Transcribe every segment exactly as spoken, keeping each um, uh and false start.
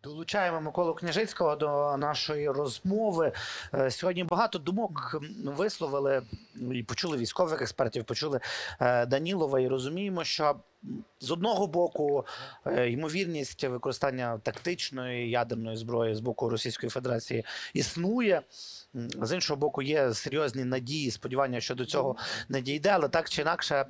Долучаємо Миколу Княжицького до нашої розмови. Сьогодні багато думок висловили і почули військових експертів, почули Данілова, і розуміємо, що з одного боку ймовірність використання тактичної ядерної зброї з боку Російської Федерації існує. З іншого боку, є серйозні надії, сподівання, що до цього не дійде, але так чи інакше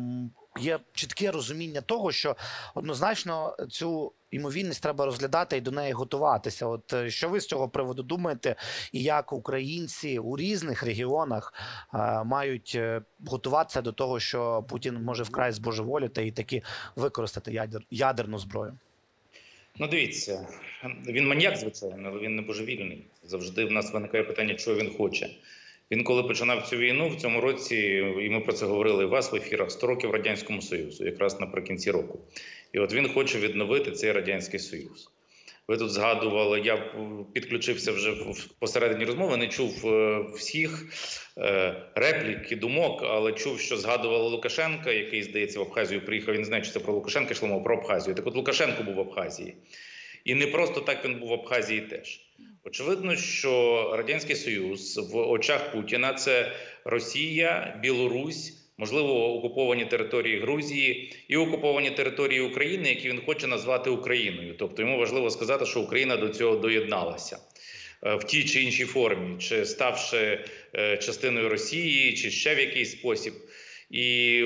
є чітке розуміння того, що однозначно цю ймовірність треба розглядати і до неї готуватися. От що ви з цього приводу думаєте, і як українці у різних регіонах а, мають готуватися до того, що Путін може вкрай збожеволіти і таки використати ядер, ядерну зброю? Ну, дивіться, він маніяк, звичайно, але він не божевільний. Завжди в нас виникає питання, чого він хоче. Він, коли починав цю війну, в цьому році, і ми про це говорили у вас в ефірах, сто років Радянському Союзу, якраз наприкінці року. І от він хоче відновити цей Радянський Союз. Ви тут згадували, я підключився вже посередині розмови, не чув всіх реплік і думок, але чув, що згадували Лукашенка, який, здається, в Абхазію приїхав, він не знає, чи це про Лукашенка йшло мова, про Абхазію. Так от Лукашенко був в Абхазії. І не просто так він був в Абхазії теж. Очевидно, що Радянський Союз в очах Путіна – це Росія, Білорусь, можливо, окуповані території Грузії і окуповані території України, які він хоче назвати Україною. Тобто йому важливо сказати, що Україна до цього доєдналася в тій чи іншій формі, чи ставши частиною Росії, чи ще в якийсь спосіб. І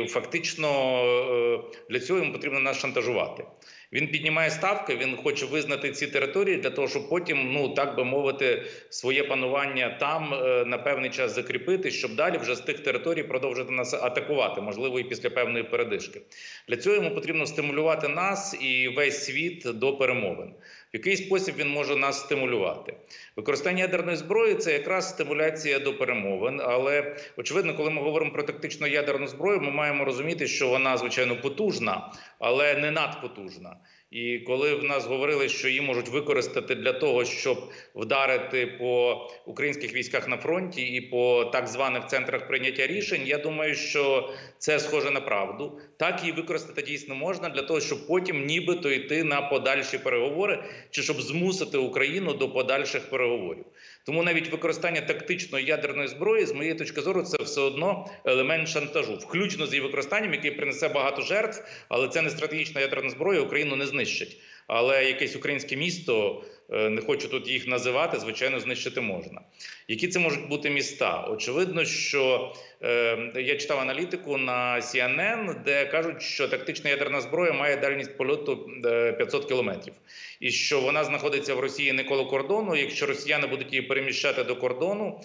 фактично для цього йому потрібно нас шантажувати. Він піднімає ставки, він хоче визнати ці території для того, щоб потім, ну так би мовити, своє панування там на певний час закріпити, щоб далі вже з тих територій продовжити нас атакувати, можливо, і після певної передишки. Для цього йому потрібно стимулювати нас і весь світ до перемовин. В який спосіб він може нас стимулювати? Використання ядерної зброї – це якраз стимуляція до перемовин, але, очевидно, коли ми говоримо про тактичну ядерну зброю, ми маємо розуміти, що вона, звичайно, потужна, але не надпотужна. І коли в нас говорили, що її можуть використати для того, щоб вдарити по українських військах на фронті і по так званих центрах прийняття рішень, я думаю, що це схоже на правду. Так її використати дійсно можна для того, щоб потім нібито йти на подальші переговори, чи щоб змусити Україну до подальших переговорів. Тому навіть використання тактичної ядерної зброї, з моєї точки зору, це все одно елемент шантажу. Включно з її використанням, який принесе багато жертв, але це не стратегічна ядерна зброя, Україну не знищить. Але якесь українське місто, не хочу тут їх називати, звичайно, знищити можна. Які це можуть бути міста? Очевидно, що е, я читав аналітику на Сі Ен Ен, де кажуть, що тактична ядерна зброя має дальність польоту п'ятсот кілометрів. І що вона знаходиться в Росії не коло кордону. Якщо росіяни будуть її переміщати до кордону,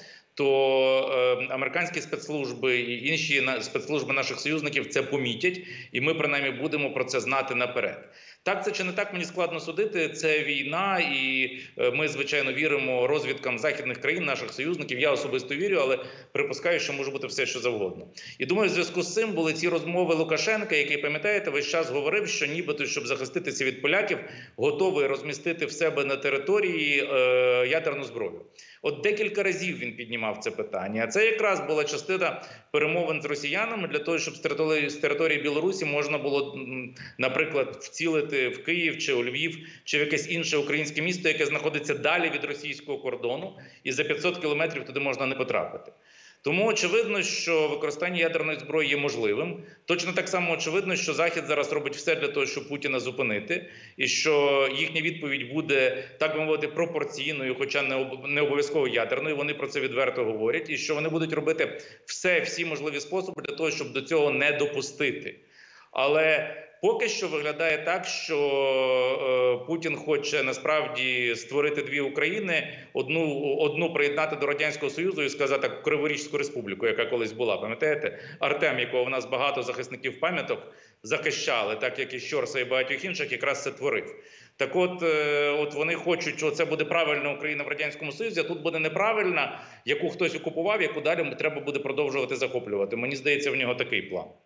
то е, американські спецслужби і інші на, спецслужби наших союзників це помітять, і ми, принаймні, будемо про це знати наперед. Так це чи не так, мені складно судити, це війна, і е, ми, звичайно, віримо розвідкам західних країн, наших союзників, я особисто вірю, але припускаю, що може бути все, що завгодно. І думаю, в зв'язку з цим були ці розмови Лукашенка, який, пам'ятаєте, весь час говорив, що нібито, щоб захиститися від поляків, готовий розмістити в себе на території е, ядерну зброю. От декілька разів він піднімав це питання. А це якраз була частина перемовин з росіянами для того, щоб з території, з території Білорусі можна було, наприклад, вцілити в Київ чи у Львів, чи в якесь інше українське місто, яке знаходиться далі від російського кордону, і за п'ятсот кілометрів туди можна не потрапити. Тому очевидно, що використання ядерної зброї є можливим. Точно так само очевидно, що Захід зараз робить все для того, щоб Путіна зупинити, і що їхня відповідь буде, так би мовити, пропорційною, хоча не обов'язково ядерною, вони про це відверто говорять, і що вони будуть робити все, всі можливі способи для того, щоб до цього не допустити. Але поки що виглядає так, що е, Путін хоче насправді створити дві України, одну, одну приєднати до Радянського Союзу і сказати Криворізьку республіку, яка колись була, пам'ятаєте? Артем, якого в нас багато захисників пам'яток захищали, так як і Щорса і багатьох інших, якраз це творив. Так от, е, от вони хочуть, що це буде правильна Україна в Радянському Союзі, а тут буде неправильна, яку хтось окупував, яку далі треба буде продовжувати захоплювати. Мені здається, в нього такий план.